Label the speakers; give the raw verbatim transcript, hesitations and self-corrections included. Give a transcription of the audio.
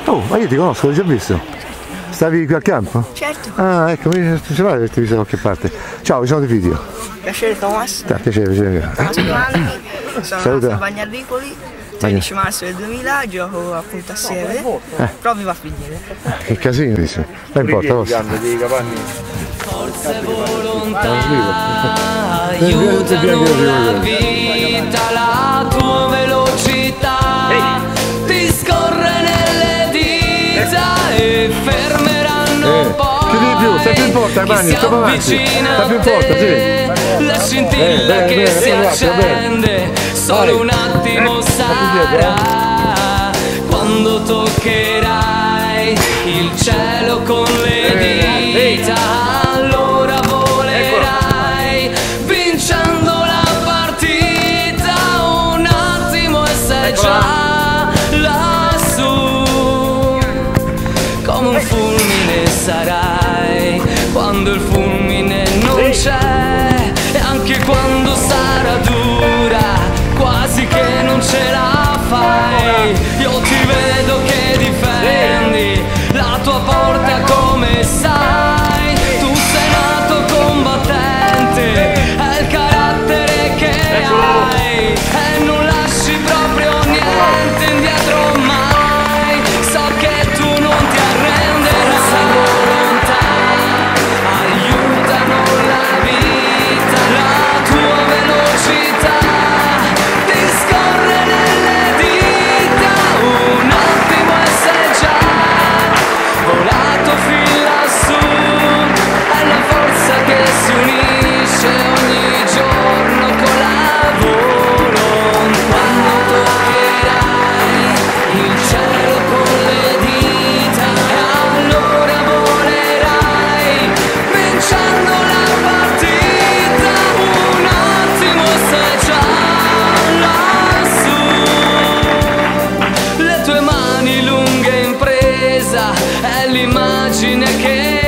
Speaker 1: Oh, ma io ti conosco, l'ho già visto. Stavi qui al campo?
Speaker 2: Certo.
Speaker 1: Ah, ecco, mi sembrava di averti visto da qualche parte. Ciao, ci sono dei video.
Speaker 2: Piacere Thomas.
Speaker 1: Da, piacere, piacere.
Speaker 2: Thomas Giovanni, sono
Speaker 1: Saluta.
Speaker 2: nato a Bagnarricoli, tredici marzo del duemila, gioco appunto a Sieve,
Speaker 1: Eh.
Speaker 2: proprio a finire.
Speaker 1: Che casino, dice. Non importa, cosa.
Speaker 3: Forza e volontà aiutano la vita, la tua velocità ti scorre nelle dita e fermeranno
Speaker 1: Eh,
Speaker 3: poi
Speaker 1: chiudi di più, stai più in porta,
Speaker 3: chi
Speaker 1: Magni,
Speaker 3: si
Speaker 1: sto avanti.
Speaker 3: avvicina
Speaker 1: Stai più in
Speaker 3: a
Speaker 1: porta,
Speaker 3: te.
Speaker 1: sì.
Speaker 3: La scintilla
Speaker 1: Eh, bene,
Speaker 3: che
Speaker 1: bene,
Speaker 3: si
Speaker 1: bene, va bene.
Speaker 3: accende solo un attimo sarà quando toccherai il cielo con le dita, allora volerai vincendo la partita, un attimo e sei già lassù, come un fulmine sarai quando il fulmine non c'è, e anche quando sarà dura, quasi che non ce la fai, io ti vedo che difendi la tua porta come sai, tu sei nato combattente, è il carattere che hai, e non lasci proprio niente indietro mai, so che tu non ti arrenderai, volontà aiutano la vita, la tua velocità ti scorre nelle dita, un attimo e sei già volato fin lassù, è la forza che si unisce ogni giorno con la volontà, quando toccherai il cielo con le dita, e allora volerai vincendo la partita, un attimo sei già lassù, le tue mani lunghe in presa è l'immagine che